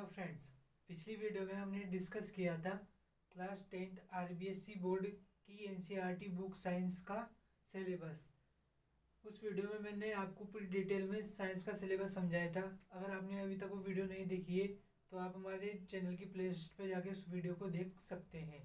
Hello friends. पिछली video में हमने डिस्कस किया था क्लास 10th आरबीएससी बोर्ड की एनसीईआरटी बुक साइंस का सिलेबस। उस वीडियो में मैंने आपको पूरी डिटेल में साइंस का सिलेबस समझाया था। अगर आपने अभी तक वो वीडियो नहीं देखी है तो आप हमारे चैनल की प्लेलिस्ट पे जाके उस वीडियो को देख सकते हैं।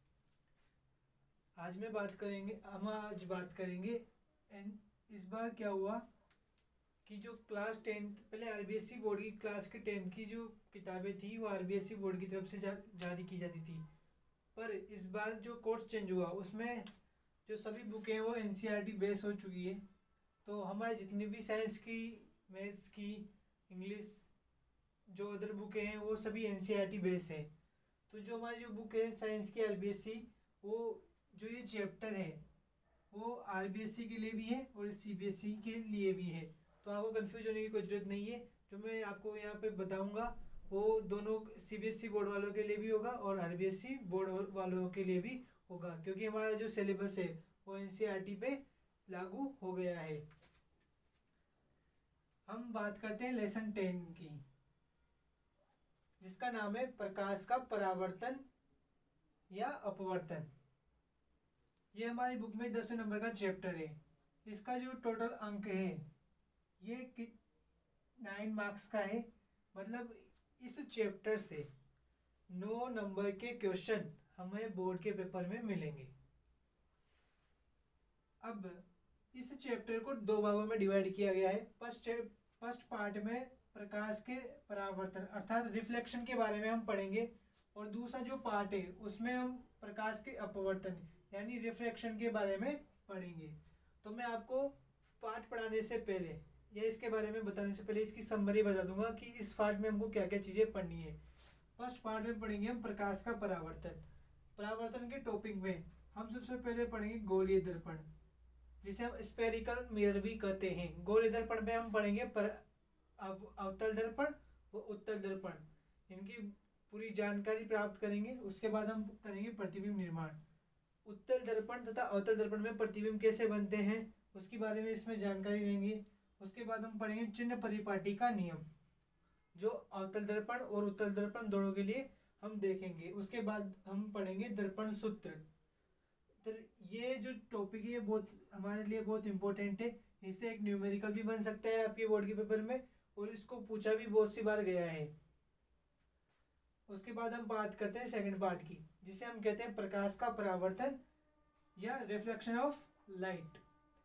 हम आज बात करेंगे इस बार क्या हुआ कि जो क्लास 10th पहले आरबीएससी बोर्ड की क्लास के 10th की जो किताबें थी वो आरबीएससी बोर्ड की तरफ से जारी की जाती थी। पर इस बार जो कोर्स चेंज हुआ उसमें जो सभी बुकें हैं वो एनसीईआरटी बेस हो चुकी है। तो हमारे जितनी भी साइंस की, मैथ्स की, इंग्लिश जो अदर बुकें हैं वो सभी एनसीईआरटी बेस है। तो जो हमारी जो बुक है साइंस की आरबीएससी, वो जो ये चैप्टर है वो आरबीएससी के लिए भी है और सीबीएसई के लिए भी है। तो आपको कंफ्यूज होने की कोई ज़रूरत नहीं है। जो मैं आपको यहाँ पे बताऊँगा वो दोनों सीबीएसई बोर्ड वालों के लिए भी होगा और आरबीएससी बोर्ड वालों के लिए भी होगा, क्योंकि हमारा जो सिलेबस है वो एनसीईआरटी पे लागू हो गया है। हम बात करते हैं लेसन 10 की, जिसका नाम है प्रकाश का परावर्तन या अपवर्तन। ये हमारी बुक में 10वें नंबर का चैप्टर है। इसका जो टोटल अंक है ये 9 मार्क्स का है। मतलब इस चैप्टर से 9 नंबर के क्वेश्चन हमें बोर्ड के पेपर में मिलेंगे। अब इस चैप्टर को 2 भागों में डिवाइड किया गया है। फर्स्ट पार्ट में प्रकाश के परावर्तन अर्थात रिफ्लेक्शन के बारे में हम पढ़ेंगे, और दूसरा जो पार्ट है उसमें हम प्रकाश के अपवर्तन यानी रिफ्लेक्शन के बारे में पढ़ेंगे। तो मैं आपको पार्ट पढ़ाने से पहले या इसके बारे में बताने से पहले इसकी समरी बता दूंगा कि इस पार्ट में हमको क्या क्या चीज़ें पढ़नी है। फर्स्ट पार्ट में पढ़ेंगे हम प्रकाश का परावर्तन। परावर्तन के टॉपिक में हम सबसे पहले पढ़ेंगे गोलीय दर्पण, जिसे हम स्पेरिकल मिरर भी कहते हैं। गोलीय दर्पण में हम पढ़ेंगे अवतल दर्पण व उत्तल दर्पण, इनकी पूरी जानकारी प्राप्त करेंगे। उसके बाद हम करेंगे प्रतिबिंब निर्माण। उत्तल दर्पण तथा अवतल दर्पण में प्रतिबिंब कैसे बनते हैं उसके बारे में इसमें जानकारी देंगे। उसके बाद हम पढ़ेंगे चिन्ह परिपाटी का नियम, जो अवतल दर्पण और उत्तल दर्पण दोनों के लिए हम देखेंगे। उसके बाद हम पढ़ेंगे दर्पण सूत्र। तो ये जो टॉपिक है बहुत हमारे लिए बहुत इंपॉर्टेंट है। इससे एक न्यूमेरिकल भी बन सकता है आपके बोर्ड के पेपर में, और इसको पूछा भी बहुत सी बार गया है। उसके बाद हम बात करते हैं सेकंड पार्ट की, जिसे हम कहते हैं प्रकाश का परावर्तन या रिफ्लेक्शन ऑफ लाइट।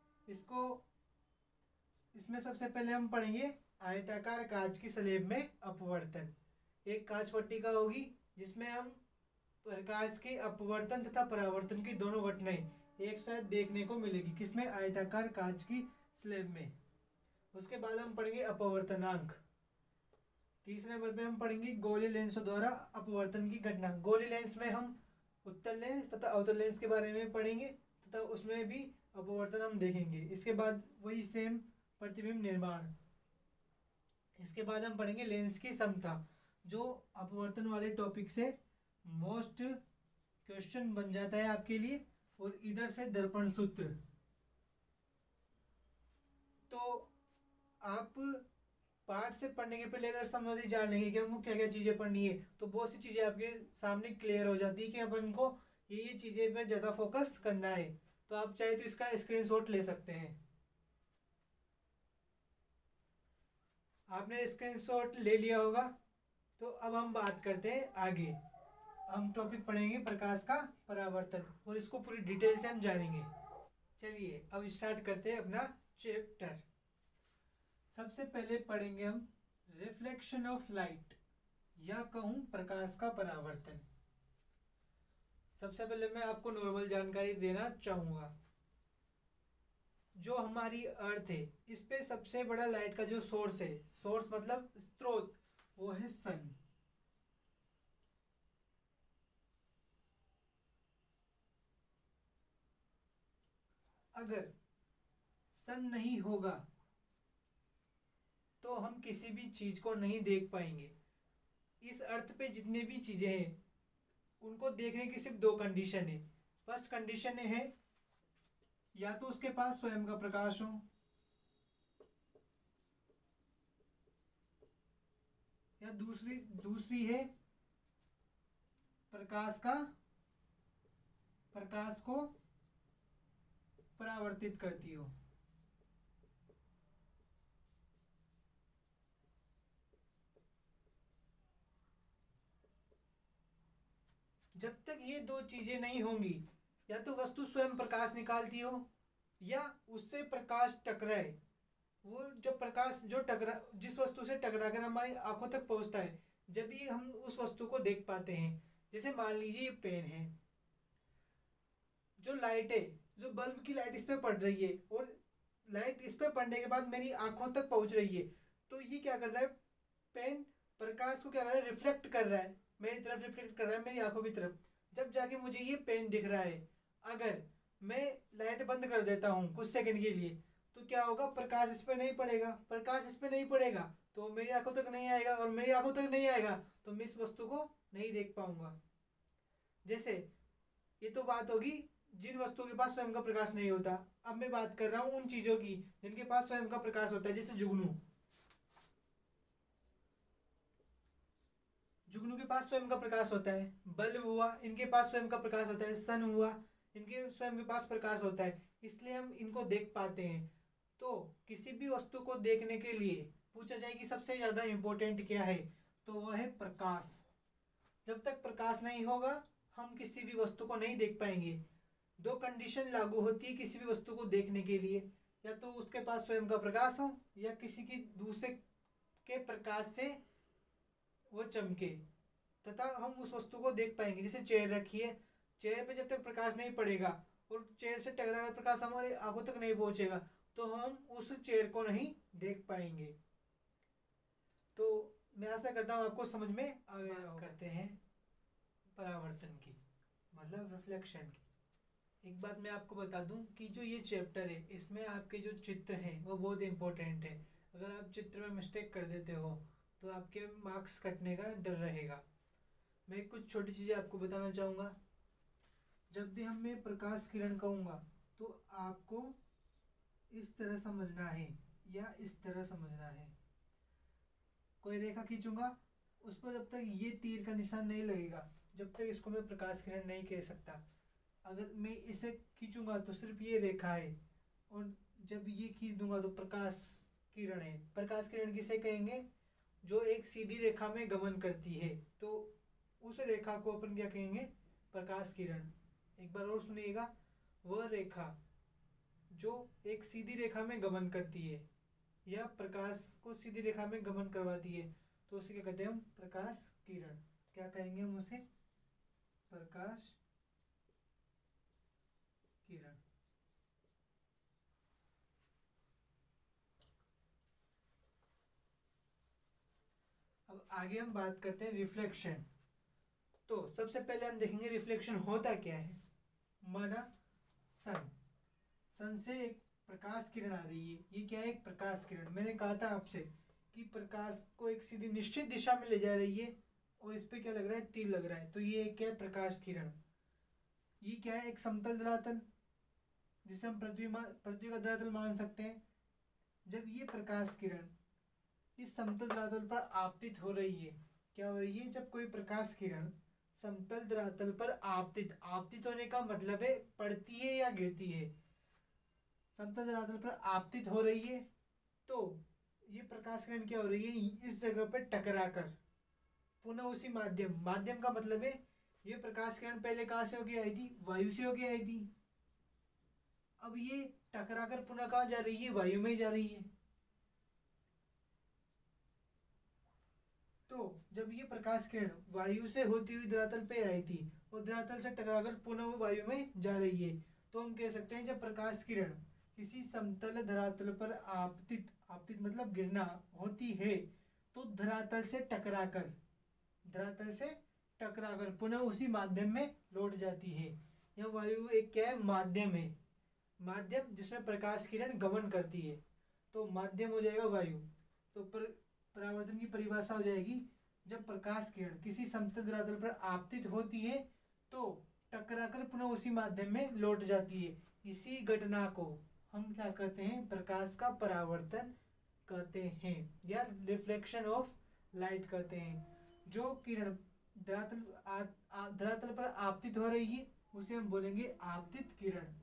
इसमें सबसे पहले हम पढ़ेंगे आयताकार कांच की स्लेब में अपवर्तन। एक कांच पट्टिका होगी जिसमें हम प्रकाश के अपवर्तन तथा परावर्तन की दोनों घटनाएं एक साथ देखने को मिलेगी। किसमें? आयताकार कांच की स्लेब में। उसके बाद हम पढ़ेंगे अपवर्तनांक। तीसरे नंबर पे हम पढ़ेंगे गोलीय लेंसों द्वारा अपवर्तन की घटना। गोलीय लेंस में हम उत्तल लेंस तथा अवतल लेंस के बारे में पढ़ेंगे तथा उसमें भी अपवर्तन हम देखेंगे। इसके बाद वही सेम प्रतिबिंब निर्माण। इसके बाद हम पढ़ेंगे लेंस की समता, जो अपवर्तन वाले टॉपिक से मोस्ट क्वेश्चन बन जाता है आपके लिए। और इधर से दर्पण सूत्र। तो आप पार्ट से पढ़ने के पहले अगर समरी जान लेंगे कि हमको क्या क्या चीज़ें पढ़नी है तो बहुत सी चीज़ें आपके सामने क्लियर हो जाती है कि अपन को ये चीज़ें पे ज़्यादा फोकस करना है। तो आप चाहे तो इसका स्क्रीनशॉट ले सकते हैं। आपने स्क्रीनशॉट ले लिया होगा। तो अब हम बात करते हैं आगे। हम टॉपिक पढ़ेंगे प्रकाश का परावर्तन और इसको पूरी डिटेल से हम जानेंगे। चलिए अब स्टार्ट करते हैं अपना चैप्टर। सबसे पहले पढ़ेंगे हम रिफ्लेक्शन ऑफ लाइट या कहूँ प्रकाश का परावर्तन। सबसे पहले मैं आपको नॉर्मल जानकारी देना चाहूँगा। जो हमारी अर्थ है इस पे सबसे बड़ा लाइट का जो सोर्स है, सोर्स मतलब स्रोत, वो है सन। अगर सन नहीं होगा तो हम किसी भी चीज को नहीं देख पाएंगे। इस अर्थ पे जितने भी चीजें हैं उनको देखने की सिर्फ 2 कंडीशन है। फर्स्ट कंडीशन है या तो उसके पास स्वयं का प्रकाश हो, या दूसरी दूसरी है प्रकाश को परावर्तित करती हो। जब तक ये दो चीजें नहीं होंगी, या तो वस्तु स्वयं प्रकाश निकालती हो या उससे प्रकाश टकराए, वो जब प्रकाश जो टकरा जिस वस्तु से टकरा कर हमारी आंखों तक पहुंचता है, जब भी हम उस वस्तु को देख पाते हैं। जैसे मान लीजिए ये पेन है, जो लाइट है, जो बल्ब की लाइट इस पे पड़ रही है और लाइट इस पे पड़ने के बाद मेरी आंखों तक पहुंच रही है, तो ये क्या कर रहा है, पेन प्रकाश को क्या कर रहा है, रिफ्लेक्ट कर रहा है, मेरी तरफ रिफ्लेक्ट कर रहा है, मेरी आंखों की तरफ। जब जाके मुझे ये पेन दिख रहा है, अगर मैं लाइट बंद कर देता हूँ कुछ सेकंड के लिए, तो क्या होगा, प्रकाश इस पे नहीं पड़ेगा। प्रकाश इस पे नहीं पड़ेगा तो मेरी आंखों तक नहीं आएगा, और मेरी आंखों तक नहीं आएगा तो मैं इस वस्तु को नहीं देख पाऊंगा। जैसे ये तो बात होगी जिन वस्तुओं के पास स्वयं का प्रकाश नहीं होता। अब मैं बात कर रहा हूँ उन चीजों की जिनके पास स्वयं का प्रकाश होता है। जैसे जुगनू, जुगनू के पास स्वयं का प्रकाश होता है। बल्ब हुआ, इनके पास स्वयं का प्रकाश होता है। सन हुआ, इनके स्वयं के पास प्रकाश होता है, इसलिए हम इनको देख पाते हैं। तो किसी भी वस्तु को देखने के लिए पूछा जाए कि सबसे ज्यादा इंपॉर्टेंट क्या है, तो वह है प्रकाश। जब तक प्रकाश नहीं होगा हम किसी भी वस्तु को नहीं देख पाएंगे। दो कंडीशन लागू होती है किसी भी वस्तु को देखने के लिए, या तो उसके पास स्वयं का प्रकाश हो या किसी की दूसरे के प्रकाश से वो चमके, तथा हम उस वस्तु को देख पाएंगे। जैसे चेयर रखी है, चेयर पे जब तक प्रकाश नहीं पड़ेगा और चेयर से टकरा कर प्रकाश हमारे आंखों तक नहीं पहुंचेगा, तो हम उस चेयर को नहीं देख पाएंगे। तो मैं आशा करता हूँ आपको समझ में आ गया। करते हैं परावर्तन की, मतलब रिफ्लेक्शन की। एक बात मैं आपको बता दूं कि जो ये चैप्टर है, इसमें आपके जो चित्र हैं वो बहुत इंपॉर्टेंट है। अगर आप चित्र में मिस्टेक कर देते हो तो आपके मार्क्स कटने का डर रहेगा। मैं कुछ छोटी चीज़ें आपको बताना चाहूँगा। जब भी मैं प्रकाश किरण कहूँगा तो आपको इस तरह समझना है या इस तरह समझना है। कोई रेखा खींचूंगा, उस पर जब तक ये तीर का निशान नहीं लगेगा, जब तक इसको मैं प्रकाश किरण नहीं कह सकता। अगर मैं इसे खींचूंगा तो सिर्फ ये रेखा है, और जब ये खींच दूंगा तो प्रकाश किरण है। प्रकाश किरण किसे कहेंगे, जो एक सीधी रेखा में गमन करती है, तो उस रेखा को अपन क्या कहेंगे, प्रकाश किरण। एक बार और सुनिएगा, वह रेखा जो एक सीधी रेखा में गमन करती है या प्रकाश को सीधी रेखा में गमन करवाती है, तो उसे क्या कहते हैं हम, प्रकाश किरण। क्या कहेंगे हम उसे, प्रकाश किरण। अब आगे हम बात करते हैं रिफ्लेक्शन। तो सबसे पहले हम देखेंगे रिफ्लेक्शन होता क्या है। माना सन से एक प्रकाश किरण आ रही है, ये क्या है, एक प्रकाश किरण। मैंने कहा था आपसे कि प्रकाश को एक सीधी निश्चित दिशा में ले जा रही है और इस पे क्या लग रहा है, तीर लग रहा है, तो ये क्या है, प्रकाश किरण। ये क्या है, एक समतल धरातल, जिसे हम पृथ्वी का धरातल मान सकते हैं। जब ये प्रकाश किरण इस समतल धरातल पर आपतित हो रही है, क्या हो रही है, जब कोई प्रकाश किरण समतल धरातल पर आपतित होने का मतलब है पड़ती है या गिरती है। समतल धरातल पर आपतित हो रही है, तो ये प्रकाश किरण क्या हो रही है, इस जगह पर टकरा कर पुनः उसी माध्यम का मतलब है, ये प्रकाश किरण पहले कहाँ से होके आई थी, वायु से होके आई थी। अब ये टकरा कर पुनः कहाँ जा रही है, वायु में ही जा रही है। तो जब ये प्रकाश किरण वायु से होती हुई धरातल पे आई थी और धरातल से टकराकर पुनः वायु में जा रही है, तो हम कह सकते हैं जब प्रकाश किरण किसी समतल धरातल पर आपतित मतलब गिरना होती है, तो धरातल से टकराकर पुनः उसी माध्यम में लौट जाती है। यह वायु एक क्या है, माध्यम है, माध्यम जिसमें प्रकाश किरण गमन करती है, तो माध्यम हो जाएगा वायु। तो परावर्तन की परिभाषा हो जाएगी, जब प्रकाश किरण किसी समतल धरातल पर आपतित होती है तो टकराकर पुनः उसी माध्यम में लौट जाती है। इसी घटना को हम क्या कहते हैं, प्रकाश का परावर्तन कहते हैं, या रिफ्लेक्शन ऑफ लाइट कहते हैं। जो किरण धरातल पर आपतित हो रही है उसे हम बोलेंगे आपतित किरण।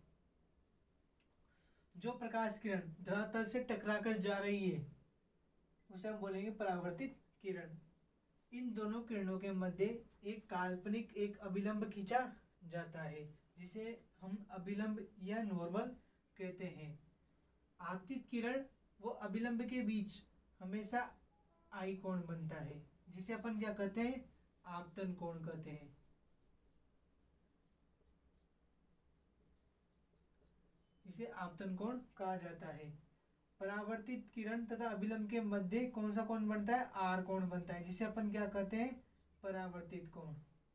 जो प्रकाश किरण धरातल से टकराकर जा रही है उसे हम बोलेंगे परावर्तित किरण। इन दोनों किरणों के मध्य एक काल्पनिक एक अभिलंब खींचा जाता है जिसे हम अभिलंब या नॉर्मल कहते हैं। आपतित किरण वो अभिलंब के बीच हमेशा आई कोण बनता है जिसे अपन क्या कहते हैं, आपतन कोण कहते हैं। इसे आपतन कोण कहा जाता है। परावर्तित किरण तथा अभिलंब के मध्य कौन सा कोण बनता है, आर कोण बनता है जिसे अपन क्या कहते हैं, परावर्तित कोण।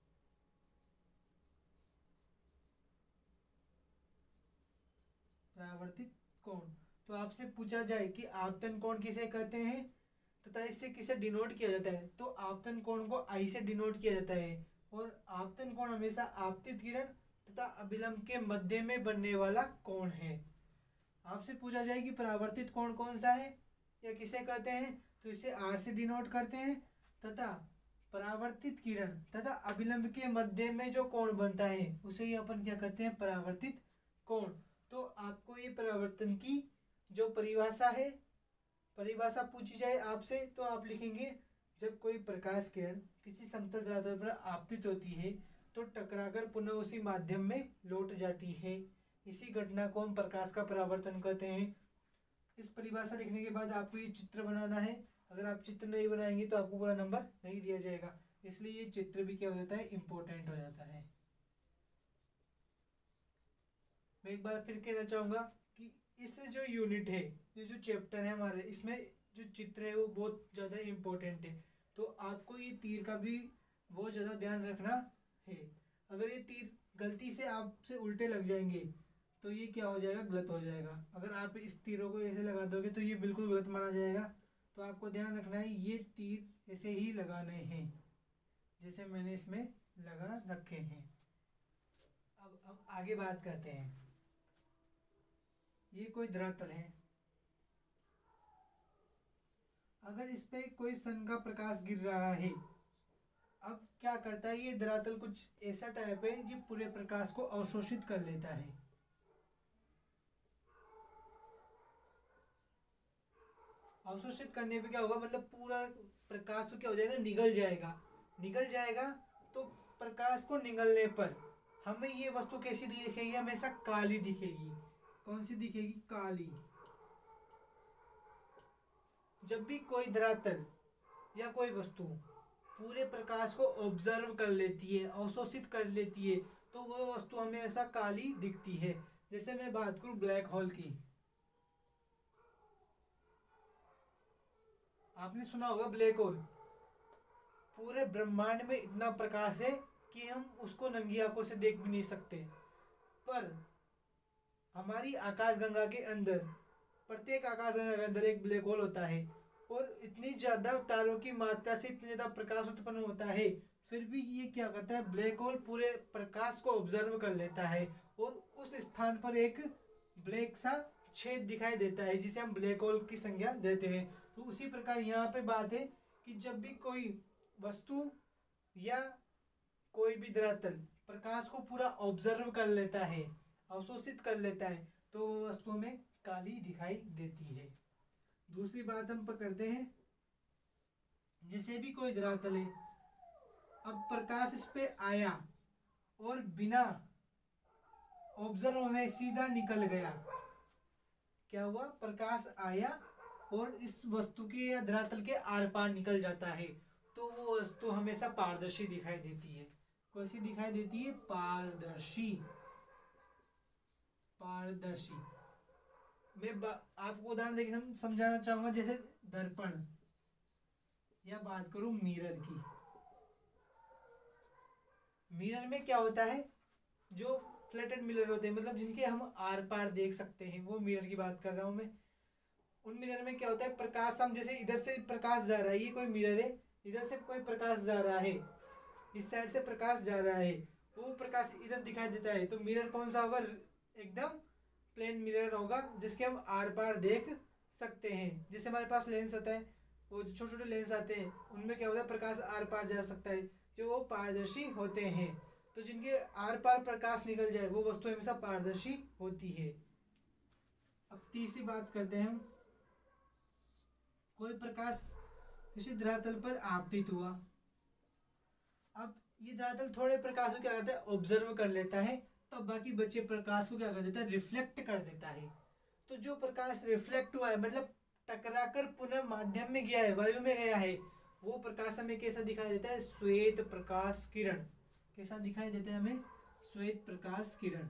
परावर्तित कोण। तो आपसे पूछा जाए कि आपतन कोण किसे कहते हैं तथा इससे किसे डिनोट किया जाता है, तो आपतन कोण को आई से डिनोट किया जाता है। और आपतन कोण हमेशा आपतित किरण तथा अभिलंब के मध्य में बनने वाला कोण है। आपसे पूछा जाए कि परावर्तित कोण कौन सा है या किसे कहते हैं, तो इसे आर से डिनोट करते हैं। तथा परावर्तित किरण तथा अभिलंब के मध्य में जो कोण बनता है उसे ही अपन क्या कहते हैं, परावर्तित कोण। तो आपको ये परावर्तन की जो परिभाषा है, परिभाषा पूछी जाए आपसे तो आप लिखेंगे, जब कोई प्रकाश किरण किसी समतल धरातल पर आपतित होती है तो टकराकर पुनः उसी माध्यम में लौट जाती है। इसी घटना को हम प्रकाश का परावर्तन कहते हैं। इस परिभाषा लिखने के बाद आपको ये चित्र बनाना है। अगर आप चित्र नहीं बनाएंगे तो आपको पूरा नंबर नहीं दिया जाएगा, इसलिए ये चित्र भी क्या हो जाता है, इम्पोर्टेंट हो जाता है। मैं एक बार फिर कहना चाहूँगा कि इस जो यूनिट है, ये जो चैप्टर है हमारे, इसमें जो चित्र है वो बहुत ज़्यादा इम्पोर्टेंट है। तो आपको ये तीर का भी बहुत ज़्यादा ध्यान रखना है। अगर ये तीर गलती से आपसे उल्टे लग जाएंगे तो ये क्या हो जाएगा, गलत हो जाएगा। अगर आप इस तीरों को ऐसे लगा दोगे तो ये बिल्कुल गलत माना जाएगा। तो आपको ध्यान रखना है ये तीर ऐसे ही लगाने हैं जैसे मैंने इसमें लगा रखे हैं। अब हम आगे बात करते हैं। ये कोई धरातल है, अगर इस पे कोई सन का प्रकाश गिर रहा है, अब क्या करता है ये धरातल, कुछ ऐसा टाइप है जो पूरे प्रकाश को अवशोषित कर लेता है। अवशोषित करने पे क्या होगा, मतलब पूरा प्रकाश तो क्या हो जाएगा, निगल जाएगा। निगल जाएगा तो प्रकाश को निगलने पर हमें ये वस्तु कैसी दिखेगी, हमेशा काली दिखेगी। कौन सी दिखेगी, काली। जब भी कोई धरातल या कोई वस्तु पूरे प्रकाश को ऑब्जर्व कर लेती है, अवशोषित कर लेती है, तो वह वस्तु हमें ऐसा काली दिखती है। जैसे मैं बात करूं ब्लैक होल की, आपने सुना होगा ब्लैक होल। पूरे ब्रह्मांड में इतना प्रकाश है कि हम उसको नंगी आंखों से देख भी नहीं सकते, पर हमारी आकाशगंगा के अंदर, प्रत्येक आकाशगंगा के अंदर एक ब्लैक होल होता है और इतनी ज़्यादा तारों की मात्रा से इतनी ज़्यादा प्रकाश उत्पन्न होता है, फिर भी ये क्या करता है, ब्लैक होल पूरे प्रकाश को ऑब्जर्व कर लेता है और उस स्थान पर एक ब्लैक सा छेद दिखाई देता है जिसे हम ब्लैक होल की संज्ञा देते हैं। तो उसी प्रकार यहाँ पे बात है कि जब भी कोई वस्तु या कोई भी धरातल प्रकाश को पूरा ऑब्जर्व कर लेता है, अवशोषित कर लेता है, तो वो वस्तु में काली दिखाई देती है। दूसरी बात हम पकड़ते हैं, जैसे भी कोई धरातल है, अब प्रकाश इस पे आया और बिना ऑब्जर्व में सीधा निकल गया। क्या हुआ, प्रकाश आया और इस वस्तु के या धरातल के आर पार निकल जाता है, तो वो वस्तु हमेशा पारदर्शी दिखाई देती है। कैसी दिखाई देती है, पारदर्शी। पारदर्शी। मैं आपको उदाहरण देकर समझाना चाहूंगा, जैसे दर्पण, या बात करूं मिरर की। मिरर में क्या होता है, जो फ्लैटेड मिरर होते हैं, मतलब जिनके हम आर पार देख सकते हैं, वो मिरर की बात कर रहा हूं मैं। उन मिरर में क्या होता है, प्रकाश, हम जैसे इधर से प्रकाश जा रहा है, ये कोई मिरर है, इधर से कोई प्रकाश जा रहा है, इस साइड से प्रकाश जा रहा है, वो प्रकाश इधर दिखाई देता है। तो मिरर कौन सा होगा, एकदम प्लेन मिरर होगा जिसके हम आर पार देख सकते हैं। जैसे हमारे पास लेंस होता है, वो जो छोटे छोटे लेंस आते हैं उनमें क्या होता है, प्रकाश आर पार जा सकता है, जो वो पारदर्शी होते हैं। तो जिनके आर पार प्रकाश निकल जाए वो वस्तु हमेशा पारदर्शी होती है। अब तीसरी बात करते हैं हम, कोई प्रकाश किसी धरातल पर आपतित हुआ। अब ये धरातल थोड़े प्रकाश को क्या करता है, ऑब्जर्व कर लेता है, तो बाकी बचे प्रकाश को क्या कर देता है, रिफ्लेक्ट कर देता है। तो जो प्रकाश रिफ्लेक्ट हुआ है मतलब टकराकर पुनः माध्यम में गया है, वायु में गया है, वो प्रकाश हमें कैसा दिखाई देता है, श्वेत प्रकाश किरण। कैसा दिखाई देता है हमें, श्वेत प्रकाश किरण।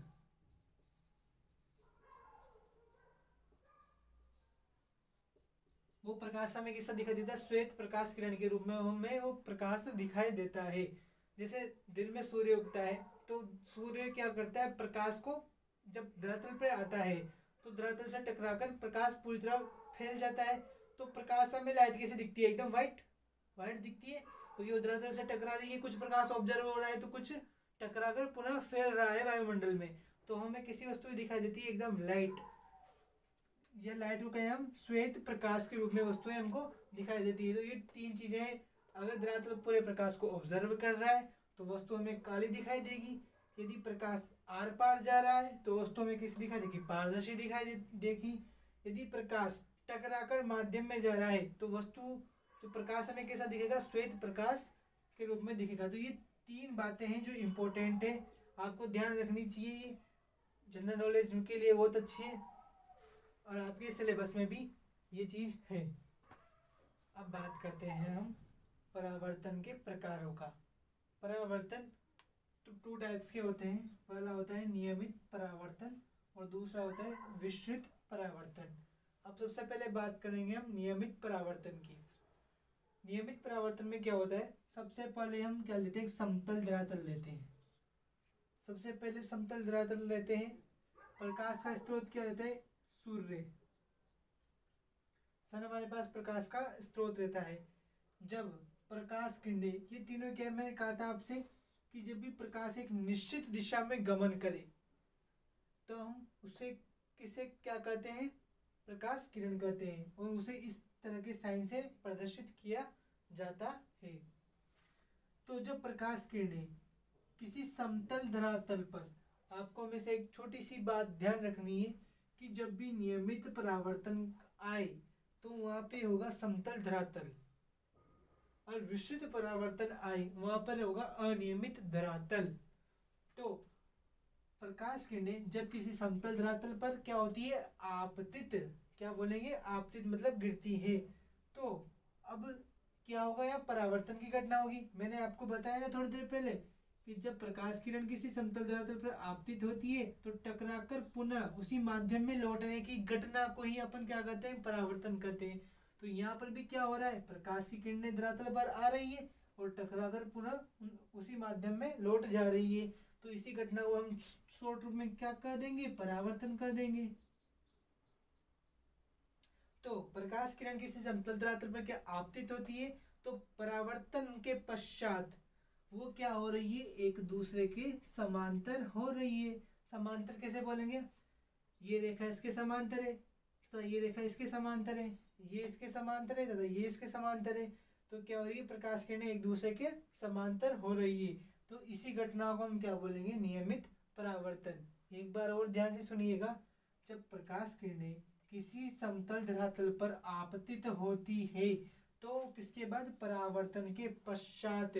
वो प्रकाश हमें कैसा दिखाई देता है, श्वेत प्रकाश किरण के रूप में हमें वो प्रकाश दिखाई देता है। जैसे दिन में सूर्य उगता है तो सूर्य क्या करता है, प्रकाश को जब धरातल पर आता है तो धरातल से टकराकर प्रकाश पूरी तरह फैल जाता है। तो प्रकाश हमें लाइट कैसे दिखती है, एकदम वाइट वाइट दिखती है, क्योंकि वो धरातल से टकरा रही है, कुछ प्रकाश ऑब्जर्व हो रहा है तो कुछ टकराकर पुनः फैल रहा है वायुमंडल में, तो हमें किसी वस्तु दिखाई देती है एकदम लाइट। यह लाइट को कहें हम श्वेत प्रकाश के रूप में वस्तुएं हमको दिखाई देती है। तो ये तीन चीजें हैं, अगर धरातल पूरे प्रकाश को ऑब्जर्व कर रहा है तो वस्तु हमें काली दिखाई देगी, यदि प्रकाश आर पार जा रहा है तो वस्तु हमें कैसी दिखाई देगी, पारदर्शी दिखाई देगी। यदि प्रकाश टकराकर माध्यम में जा रहा है तो वस्तु जो प्रकाश हमें कैसा दिखेगा, श्वेत प्रकाश के रूप में दिखेगा। तो ये तीन बातें हैं जो इम्पोर्टेंट है, आपको ध्यान रखनी चाहिए, जनरल नॉलेज के लिए बहुत अच्छी है और आपके सिलेबस में भी ये चीज़ है। अब बात करते हैं हम परावर्तन के प्रकारों का। परावर्तन तो टू टाइप्स के होते हैं, पहला होता है नियमित परावर्तन और दूसरा होता है विस्तृत परावर्तन। अब सबसे पहले बात करेंगे हम नियमित परावर्तन की। नियमित परावर्तन में क्या होता है, सबसे पहले हम क्या लेते हैं, समतल धरातल लेते हैं। सबसे पहले समतल धरातल लेते हैं, प्रकाश का स्रोत क्या रहता है, सूर्य सन हमारे पास प्रकाश का स्रोत रहता है। जब प्रकाश किरणें, ये तीनों क्या मैंने कहा था आपसे कि जब भी प्रकाश एक निश्चित दिशा में गमन करे तो हम उसे किसे क्या कहते हैं, प्रकाश किरण कहते हैं, और उसे इस तरह के साइन से प्रदर्शित किया जाता है। तो जब प्रकाश किरणें किसी समतल धरातल पर, आपको हमेशा एक छोटी सी बात ध्यान रखनी है कि जब भी नियमित परावर्तन आए तो वहां पे होगा समतल धरातल, और विस्तृत परावर्तन आए वहां पर होगा अनियमित धरातल। तो प्रकाश किरणें जब किसी समतल धरातल पर क्या होती है, आपतित, क्या बोलेंगे, आपतित मतलब गिरती है। तो अब क्या होगा, यहाँ परावर्तन की घटना होगी। मैंने आपको बताया था थोड़ी देर पहले कि जब प्रकाश किरण किसी समतल धरातल पर आपतित होती है तो टकराकर पुनः उसी माध्यम में लौटने की घटना को ही अपन क्या कहते हैं, परावर्तन कहते हैं। तो यहाँ पर भी क्या हो रहा है, प्रकाश की किरणें धरातल पर आ रही है और टकराकर पुनः उसी माध्यम में लौट जा रही है, तो इसी घटना को हम शॉर्ट रूप में क्या कर देंगे, परावर्तन कर देंगे। तो प्रकाश किरण किसी समतल धरातल पर क्या आपतित होती है तो परावर्तन के पश्चात वो क्या हो रही है, एक दूसरे के समांतर हो रही है। समांतर कैसे बोलेंगे, ये रेखा इसके समांतर है तो ये रेखा इसके समांतर है, ये इसके समांतर है तथा ये इसके समांतर है। तो क्या हो रही है, प्रकाश किरणें एक दूसरे के समांतर हो रही है। तो इसी घटना को हम क्या बोलेंगे, नियमित परावर्तन। एक बार और ध्यान से सुनिएगा, जब प्रकाश किरणें किसी समतल धरातल पर आपतित होती है तो किसके बाद, परावर्तन के पश्चात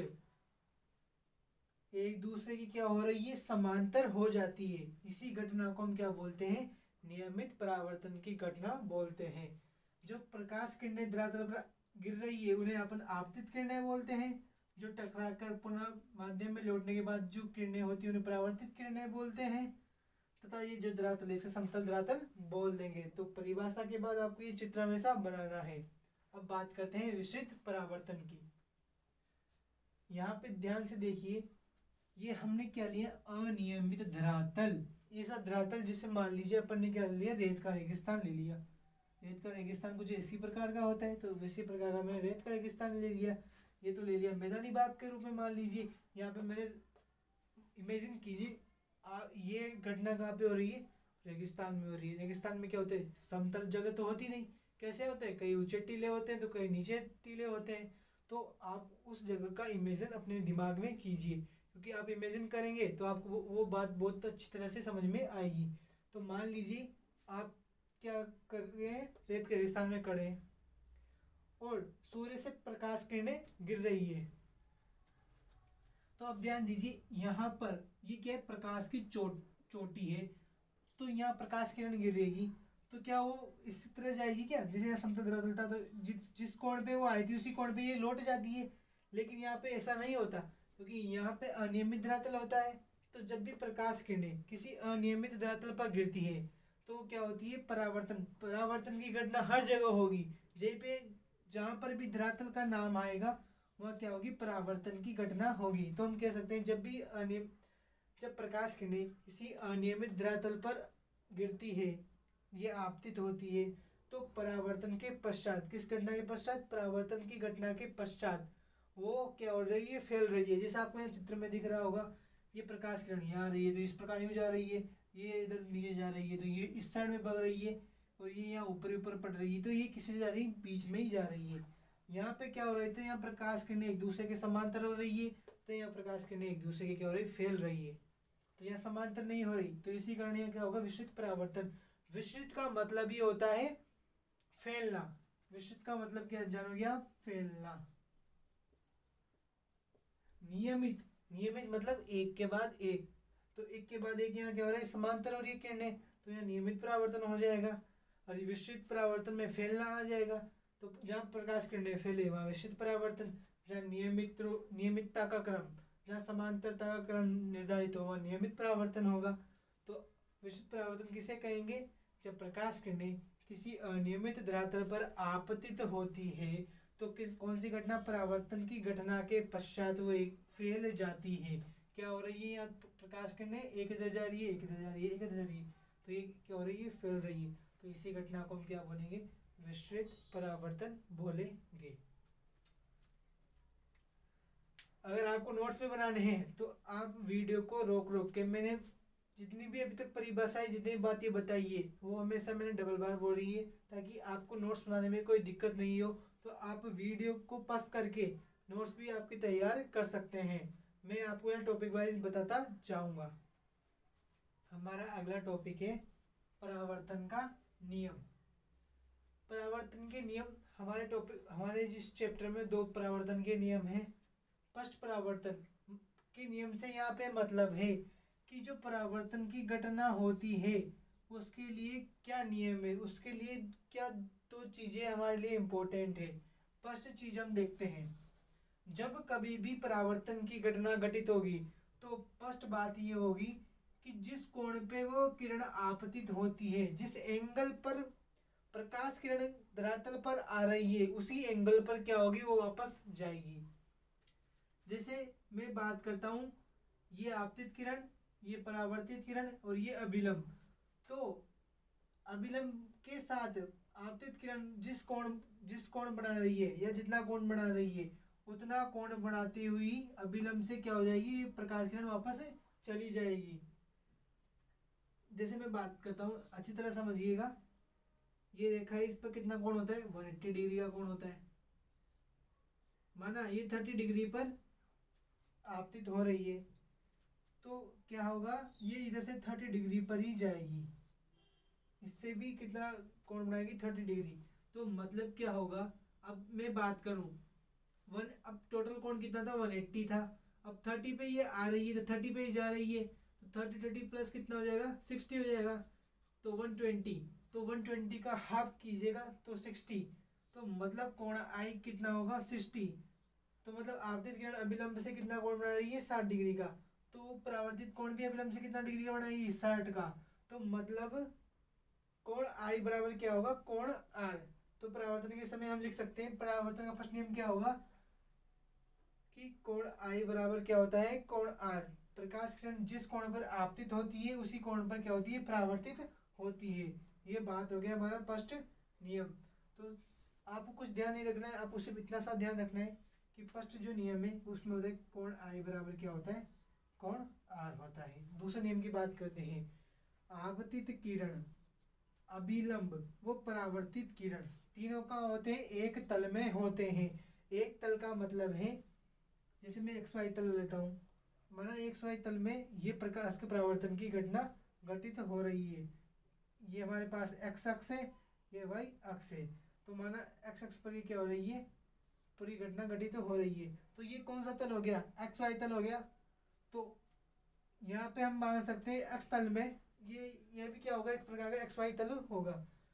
एक दूसरे की क्या हो रही है, समांतर हो जाती है। इसी घटना को हम क्या बोलते हैं, नियमित परावर्तन की घटना बोलते हैं। जो प्रकाश किरणें धरातल पर गिर रही है उन्हें अपन आपतित किरणें बोलते हैं, जो टकराकर पुनः माध्यम में लौटने के बाद जो किरणें होती है उन्हें परावर्तित किरणें बोलते हैं, तथा ये जो धरातल है इसे समतल धरातल बोल देंगे। तो परिभाषा के बाद आपको ये चित्र हमेशा बनाना है। अब बात करते हैं विस्तृत परावर्तन की। यहाँ पे ध्यान से देखिए, ये हमने क्या लिया, अनियमित धरातल। ऐसा धरातल जिसे मान लीजिए अपन ने क्या लिया, रेत का रेगिस्तान ले लिया। रेत का रेगिस्तान कुछ इसी प्रकार का होता है, तो इसी प्रकार का मैंने रेत का रेगिस्तान ले लिया। ये तो ले लिया मैदानी भाग के रूप में, मान लीजिए यहाँ पे मैंने इमेजिन कीजिए ये घटना कहाँ पे हो रही है, रेगिस्तान में हो रही है। रेगिस्तान में क्या होता है, समतल जगह तो होती नहीं, कैसे होते हैं, कहीं ऊंचे टीले होते हैं तो कहीं नीचे टीले होते हैं। तो आप उस जगह का इमेजिन अपने दिमाग में कीजिए, क्योंकि आप इमेजिन करेंगे तो आपको वो बात बहुत अच्छी तरह से समझ में आएगी। तो मान लीजिए आप क्या कर रहे हैं, रेत के रेगिस्तान में खड़े हैं और सूर्य से प्रकाश किरणें गिर रही है। तो अब ध्यान दीजिए, यहाँ पर ये क्या है, प्रकाश की चोटी है। तो यहाँ प्रकाश किरण गिर रहेगी तो क्या वो इसी तरह जाएगी क्या, जैसे यहाँ समतल धरातल था तो जिस कोण पे वो आई थी उसी कोण पे ये लौट जाती है। लेकिन यहाँ पे ऐसा नहीं होता, क्योंकि यहाँ पे अनियमित धरातल होता है। तो जब भी प्रकाश किरणें किसी अनियमित धरातल पर गिरती है तो क्या होती है, परावर्तन। परावर्तन की घटना हर जगह होगी, जहाँ पर भी धरातल का नाम आएगा वहाँ क्या होगी, परावर्तन की घटना होगी। तो हम कह सकते हैं जब प्रकाश किरणें किसी अनियमित धरातल पर गिरती है, ये आपतित होती है, तो परावर्तन के पश्चात, किस घटना के पश्चात, परावर्तन की घटना के पश्चात वो क्या हो रही है, फैल रही है। जैसे आपको यहाँ चित्र में दिख रहा होगा, ये प्रकाश किरण यहाँ आ रही है तो इस प्रकार यूँ जा रही है, ये इधर नीचे जा रही है तो ये इस साइड में बग रही है, और ये यहाँ ऊपर ऊपर पड़ रही है, तो ये किसी से जा रही है, बीच में ही जा रही है। यहाँ पे क्या हो रही है, यहाँ प्रकाश किरणें एक दूसरे के समांतर हो रही है, तो यहाँ प्रकाश किरणें एक दूसरे के क्या हो रही है, फैल रही है। तो यहाँ समांतर नहीं हो रही, तो इसी कारण यहाँ क्या होगा, विश्रित परावर्तन। विश्रित का मतलब ही होता है फैलना। विश्रित का मतलब क्या जानोगे आप, फैलना। नियमित, नियमित मतलब एक के बाद एक, तो एक के बाद एक यहाँ क्या हो रहा है, समांतर हो रही है किरणें, तो यहाँ नियमित परावर्तन हो जाएगा। और विश्रित परावर्तन में फैलना आ जाएगा, तो जहाँ प्रकाश किरणें फैले वहाँ विश्रित परावर्तन। जहाँ नियमितता का क्रम, जहाँ समांतरता का क्रम निर्धारित हो वहाँ नियमित परावर्तन होगा। तो विश्रित परावर्तन किसे कहेंगे, जब प्रकाश किरणें किसी अनियमित धरातल पर आपतित होती है तो कौन सी घटना, परावर्तन की घटना के पश्चात वो एक फैल जाती है। क्या हो रही है, यहाँ प्रकाश किरणें एक इधर जा रही है, एक इधर जा रही है, एक इधर जा रही है, तो ये क्या हो रही है, फैल रही है। तो इसी घटना को हम क्या बोलेंगे, विश्रित परावर्तन बोलेंगे। अगर आपको नोट्स में बनाने हैं तो आप वीडियो को रोक रोक के, मैंने जितनी भी अभी तक परिभाषाएं, जितनी बातें बताई है वो हमेशा मैंने डबल बार बोल रही है, ताकि आपको नोट्स बनाने में कोई दिक्कत नहीं हो। तो आप वीडियो को पॉज करके नोट्स भी आपकी तैयार कर सकते हैं। मैं आपको यहाँ टॉपिक वाइज बताता जाऊँगा। हमारा अगला टॉपिक है परावर्तन का नियम। परावर्तन के नियम हमारे जिस चैप्टर में 2 परावर्तन के नियम हैं। फर्स्ट परावर्तन के नियम से यहाँ पे मतलब है कि जो परावर्तन की घटना होती है उसके लिए क्या नियम है, उसके लिए क्या 2 चीज़ें हमारे लिए इम्पोर्टेंट है। फर्स्ट चीज़ हम देखते हैं, जब कभी भी परावर्तन की घटना घटित होगी तो फर्स्ट बात ये होगी कि जिस कोण पे वो किरण आपतित होती है, जिस एंगल पर प्रकाश किरण धरातल पर आ रही है उसी एंगल पर क्या होगी, वो वापस जाएगी। जैसे मैं बात करता हूँ, ये आपतित किरण, ये परावर्तित किरण और ये अभिलंब। तो अभिलंब के साथ आपतित किरण जिस कोण बना रही है या जितना कोण बना रही है उतना कोण बनाती हुई अभिलंब से क्या हो जाएगी, प्रकाश किरण वापस चली जाएगी। जैसे मैं बात करता हूँ, अच्छी तरह समझिएगा। ये रेखा है, इस पर कितना कोण होता है, 180 डिग्री का कोण होता है। माना ये 30 डिग्री पर आपतित हो रही है तो क्या होगा, ये इधर से 30 डिग्री पर ही जाएगी, इससे भी कितना कोण बनाएगी, 30 डिग्री। तो मतलब क्या होगा, अब मैं बात करूं अब टोटल कोण कितना था, 180 था। अब 30 पे ये आ रही है तो 30 पे ही जा रही है, तो 30 प्लस कितना हो जाएगा, 60 हो जाएगा। तो 120, तो 120 का हाफ कीजिएगा तो 60, तो मतलब कोण आई कितना होगा, 60। तो मतलब आपतित किरण अभिलंब से कितना कोण बना रही है, 60 डिग्री का। तो परावर्तित कोण भी अभिलंब से कितना डिग्री का बनाएगी, 60 का। तो मतलब कोण आई बराबर क्या होगा, कोण आर। तो परावर्तन के समय हम लिख सकते हैं, परावर्तन का फर्स्ट नियम क्या होगा कि कोण आई बराबर क्या होता है, कोण आर। प्रकाश किरण जिस कोण पर आपतित होती है उसी कोण पर क्या होती है, परावर्तित होती है। ये बात हो गया हमारा फर्स्ट नियम। तो आपको कुछ ध्यान नहीं रखना है, आपको सिर्फ इतना सा ध्यान रखना है कि फर्स्ट जो नियम है उसमें होता है कोण आई बराबर क्या होता है, कोण आर होता है। दूसरे नियम की बात करते हैं, आपतित किरण अभिलंब वो परावर्तित किरण, तीनों का होते हैं एक तल में होते हैं। एक तल का मतलब है, जैसे मैं एक्स वाई तल लेता हूँ, माना एक्स वाई तल में ये प्रकाश के परावर्तन की घटना घटित हो रही है। ये हमारे पास एक्स अक्ष है, ये वाई अक्ष है। तो माना एक्स अक्ष पर ये क्या हो रही है, पूरी घटना घटित हो रही है। तो ये कौन सा तल हो गया, एक्स वाई तल हो गया। तो यहाँ पे हम मान सकते हैं एक्स तल में ये भी क्या होगा, एक प्रकार का एक्स वाई तल होगा।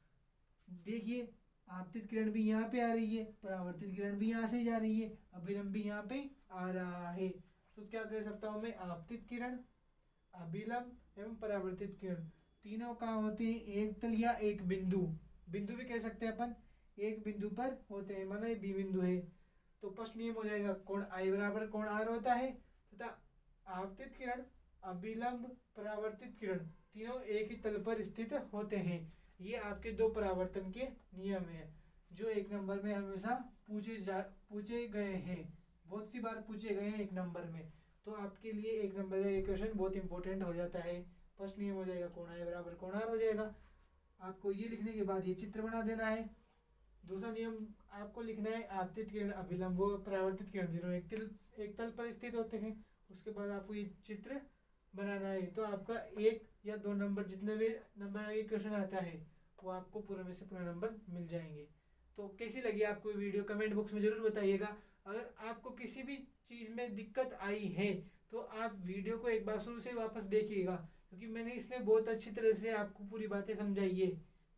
देखिए आपतित किरण भी यहाँ पे आ रही है, परावर्तित किरण भी यहाँ से जा रही है, अभिलंब भी यहाँ पे आ रहा है। तो क्या कह सकता हूँ मैं, आपतित किरण, अभिलंब एवं परावर्तित किरण तीनों कहाँ होते हैं, एक तल या एक बिंदु, बिंदु भी कह सकते हैं अपन, एक बिंदु पर होते हैं। माना ये बी बिंदु है, तो फर्स्ट नियम हो जाएगा कोण आई बराबर कोण आर होता है, तथा आपतित किरण, अभिलंब, परावर्तित किरण तीनों एक ही तल पर स्थित होते हैं। ये आपके दो परावर्तन के नियम हैं जो एक नंबर में हमेशा पूछे गए हैं, बहुत सी बार पूछे गए हैं एक नंबर में। तो आपके लिए एक नंबर का ये क्वेश्चन बहुत इंपॉर्टेंट हो जाता है। फर्स्ट नियम हो जाएगा कोण आई बराबर कोण आर हो जाएगा। आपको ये लिखने के बाद ये चित्र बना देना है। दूसरा नियम आपको लिखना है आपतित किरण, अभिलंब व परावर्तित किरण तीनों एक तल पर स्थित होते हैं। उसके बाद आपको ये चित्र बनाना है। तो आपका एक या दो नंबर, जितने भी नंबर ये क्वेश्चन आता है वो आपको पूरे में से पूरे नंबर मिल जाएंगे। तो कैसी लगी आपको वीडियो, कमेंट बॉक्स में ज़रूर बताइएगा। अगर आपको किसी भी चीज़ में दिक्कत आई है तो आप वीडियो को एक बार शुरू से वापस देखिएगा, क्योंकि मैंने इसमें बहुत अच्छी तरह से आपको पूरी बातें समझाई है।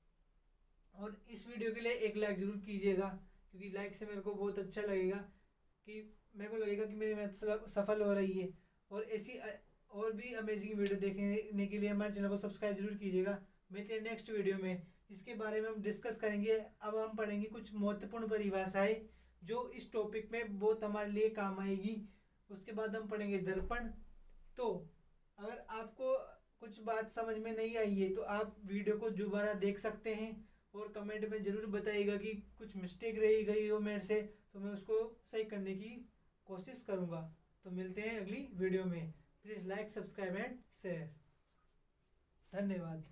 और इस वीडियो के लिए एक लाइक ज़रूर कीजिएगा, क्योंकि लाइक से मेरे को बहुत अच्छा लगेगा, कि मेरे को लगेगा कि मेरी मेहनत सफल हो रही है। और ऐसी और भी अमेजिंग वीडियो देखने के लिए हमारे चैनल को सब्सक्राइब जरूर कीजिएगा। मिलते हैं नेक्स्ट वीडियो में, इसके बारे में हम डिस्कस करेंगे। अब हम पढ़ेंगे कुछ महत्वपूर्ण परिभाषाएं जो इस टॉपिक में बहुत हमारे लिए काम आएगी। उसके बाद हम पढ़ेंगे दर्पण। तो अगर आपको कुछ बात समझ में नहीं आई है तो आप वीडियो को दोबारा देख सकते हैं, और कमेंट में ज़रूर बताइएगा कि कुछ मिस्टेक रही गई हो मेरे से, तो मैं उसको सही करने की कोशिश करूँगा। तो मिलते हैं अगली वीडियो में। Please like, subscribe and share. धन्यवाद।